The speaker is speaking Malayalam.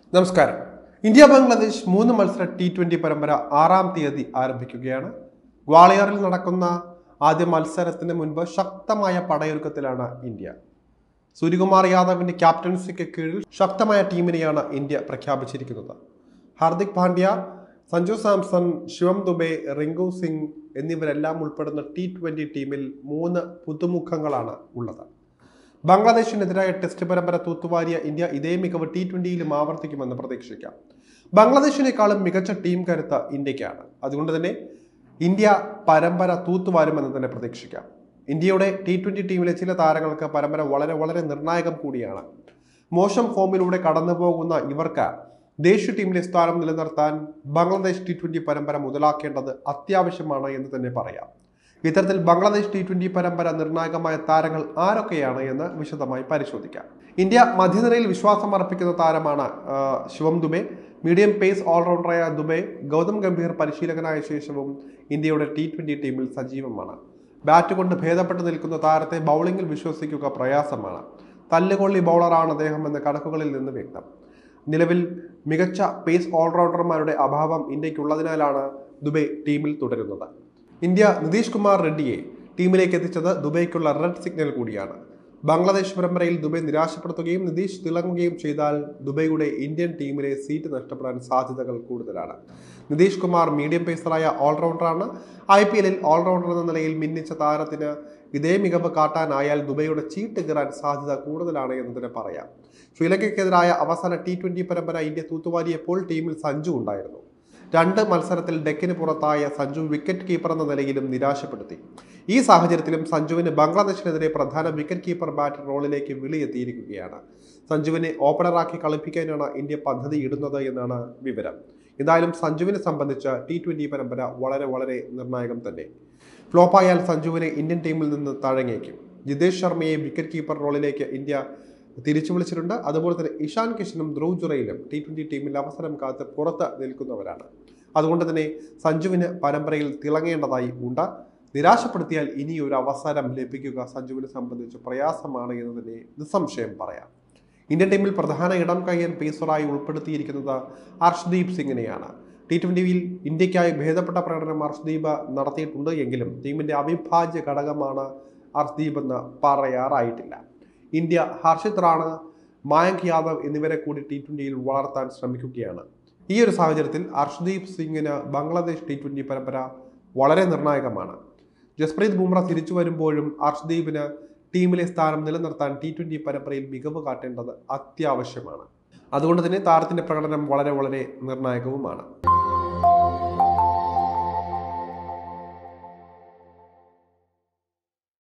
നമസ്കാരം. ഇന്ത്യ ബംഗ്ലാദേശ് 3 മത്സര T20 പരമ്പര 6-ാം തീയതി ആരംഭിക്കുകയാണ്. ഗ്വാളിയറിൽ നടക്കുന്ന ആദ്യ മത്സരത്തിന് മുൻപ് ശക്തമായ പടയൊരുക്കത്തിലാണ് ഇന്ത്യ. സൂര്യകുമാർ യാദവിന്റെ ക്യാപ്റ്റൻസിക്ക് കീഴിൽ ശക്തമായ ടീമിനെയാണ് ഇന്ത്യ പ്രഖ്യാപിച്ചിരിക്കുന്നത്. ഹാർദിക് പാണ്ഡ്യ, സഞ്ജു സാംസൺ, ശിവം ദുബെ, റിങ്കു സിംഗ് എന്നിവരെല്ലാം ഉൾപ്പെടുന്ന T20 ടീമിൽ 3 പുതുമുഖങ്ങളാണ് ഉള്ളത്. ബംഗ്ലാദേശിനെതിരായ ടെസ്റ്റ് പരമ്പര തൂത്തുവാരിയ ഇന്ത്യ ഇതേ മികവ് T20യിലും ആവർത്തിക്കുമെന്ന് പ്രതീക്ഷിക്കാം. ബംഗ്ലാദേശിനേക്കാളും മികച്ച ടീം കരുത്ത് ഇന്ത്യക്കാണ്. അതുകൊണ്ട് തന്നെ ഇന്ത്യ പരമ്പര തൂത്തുവാരുമെന്ന് തന്നെ പ്രതീക്ഷിക്കാം. ഇന്ത്യയുടെ T20 ടീമിലെ ചില താരങ്ങൾക്ക് പരമ്പര വളരെ നിർണായകം കൂടിയാണ്. മോശം ഫോമിലൂടെ കടന്നു പോകുന്ന ഇവർക്ക് ദേശീയ ടീമിലെ സ്ഥാനം നിലനിർത്താൻ ബംഗ്ലാദേശ് T20 പരമ്പര മുതലാക്കേണ്ടത് അത്യാവശ്യമാണ് എന്ന് തന്നെ പറയാം. ഇത്തരത്തിൽ ബംഗ്ലാദേശ് T20 പരമ്പര നിർണായകമായ താരങ്ങൾ ആരൊക്കെയാണ് എന്ന് വിശദമായി പരിശോധിക്കാം. ഇന്ത്യ മധ്യനിരയിൽ വിശ്വാസം അർപ്പിക്കുന്ന താരമാണ് ശിവം ദുബെ. മീഡിയം പേസ് ഓൾറൗണ്ടറായ ദുബെ ഗൗതം ഗംഭീർ പരിശീലകനായ ശേഷവും ഇന്ത്യയുടെ T20 ടീമിൽ സജീവമാണ്. ബാറ്റ് കൊണ്ട് ഭേദപ്പെട്ട് നിൽക്കുന്ന താരത്തെ ബൗളിംഗിൽ വിശ്വസിക്കുക പ്രയാസമാണ്. തല്ലുകൊള്ളി ബൗളറാണ് അദ്ദേഹം എന്ന കണക്കുകളിൽ നിന്ന് വ്യക്തം. നിലവിൽ മികച്ച പേസ് ഓൾറൗണ്ടർമാരുടെ അഭാവം ഇന്ത്യക്കുള്ളതിനാലാണ് ദുബെ ടീമിൽ തുടരുന്നത്. ഇന്ത്യ നിതീഷ് കുമാർ റെഡ്ഡിയെ ടീമിലേക്ക് എത്തിച്ചത് ദുബൈക്കുള്ള റെഡ് സിഗ്നൽ കൂടിയാണ്. ബംഗ്ലാദേശ് പരമ്പരയിൽ ദുബൈ നിരാശപ്പെടുത്തുകയും നിതീഷ് തിളങ്ങുകയും ചെയ്താൽ ദുബൈയുടെ ഇന്ത്യൻ ടീമിലെ സീറ്റ് നഷ്ടപ്പെടാൻ സാധ്യതകൾ കൂടുതലാണ്. നിതീഷ് കുമാർ മീഡിയം പേസറായ ഓൾറൗണ്ടറാണ്. IPL ഓൾറൗണ്ടർ എന്ന നിലയിൽ മിന്നിച്ച താരത്തിന് ഇതേ മികവ് കാട്ടാനായാൽ ദുബൈയുടെ ചീട്ട് കയറാൻ സാധ്യത കൂടുതലാണ് എന്ന് തന്നെ പറയാം. ശ്രീലങ്കയ്ക്കെതിരായ അവസാന T20 പരമ്പര ഇന്ത്യ തൂത്തുവാരിയപ്പോൾ ടീമിൽ സഞ്ജു ഉണ്ടായിരുന്നു. 2 മത്സരത്തിൽ ഡെക്കിന് പുറത്തായ സഞ്ജു വിക്കറ്റ് കീപ്പർ എന്ന നിലയിലും നിരാശപ്പെടുത്തി. ഈ സാഹചര്യത്തിലും സഞ്ജുവിന് ബംഗ്ലാദേശിനെതിരെ പ്രധാന വിക്കറ്റ് കീപ്പർ ബാറ്റർ റോളിലേക്ക് വിളിയെത്തിയിരിക്കുകയാണ്. സഞ്ജുവിനെ ഓപ്പണറാക്കി കളിപ്പിക്കാനാണ് ഇന്ത്യ പദ്ധതി ഇടുന്നത് എന്നാണ് വിവരം. എന്തായാലും സഞ്ജുവിനെ സംബന്ധിച്ച് T20 പരമ്പര വളരെ നിർണായകം തന്നെ. ഫ്ലോപ്പായാൽ സഞ്ജുവിനെ ഇന്ത്യൻ ടീമിൽ നിന്ന് തഴങ്ങേക്കും. ജിതേഷ് ശർമ്മയെ വിക്കറ്റ് കീപ്പർ റോളിലേക്ക് ഇന്ത്യ തിരിച്ചു വിളിച്ചിട്ടുണ്ട്. അതുപോലെ തന്നെ ഇഷാൻ കിഷനും ധ്രുവ് ജുറയിലും T20 ടീമിൽ അവസരം കാത്ത് പുറത്ത് നിൽക്കുന്നവരാണ്. അതുകൊണ്ട് തന്നെ സഞ്ജുവിന് പരമ്പരയിൽ തിളങ്ങേണ്ടതായി ഉണ്ട്. നിരാശപ്പെടുത്തിയാൽ ഇനിയൊരു അവസരം ലഭിക്കുക സഞ്ജുവിനെ സംബന്ധിച്ച് പ്രയാസമാണ് എന്ന് തന്നെ നിസ്സംശയം പറയാം. ഇന്ത്യൻ ടീമിൽ പ്രധാന ഇടം കയ്യൻ പേസറായി ഉൾപ്പെടുത്തിയിരിക്കുന്നത് അർഷ്ദീപ് സിംഗിനെയാണ്. T20യിൽ ഇന്ത്യക്കായി ഭേദപ്പെട്ട പ്രകടനം അർഷ്ദീപ് നടത്തിയിട്ടുണ്ട് എങ്കിലും ടീമിന്റെ അവിഭാജ്യ ഘടകമാണ് അർഷ്ദീപ് എന്ന് പറയാറായിട്ടില്ല. ഇന്ത്യ ഹർഷിത് റാണ, മായങ്ക് യാദവ് എന്നിവരെ കൂടി T20യിൽ വളർത്താൻ ശ്രമിക്കുകയാണ്. ഈ ഒരു സാഹചര്യത്തിൽ അർഷ്ദീപ് സിംഗിന് ബംഗ്ലാദേശ് T20 പരമ്പര വളരെ നിർണായകമാണ്. ജസ്പ്രീത് ബുംറ തിരിച്ചു വരുമ്പോഴും അർഷ്ദീപിന് ടീമിലെ സ്ഥാനം നിലനിർത്താൻ T20 പരമ്പരയിൽ മികവ് കാട്ടേണ്ടത് അത്യാവശ്യമാണ്. അതുകൊണ്ട് തന്നെ താരത്തിന്റെ പ്രകടനം വളരെ നിർണായകവുമാണ്.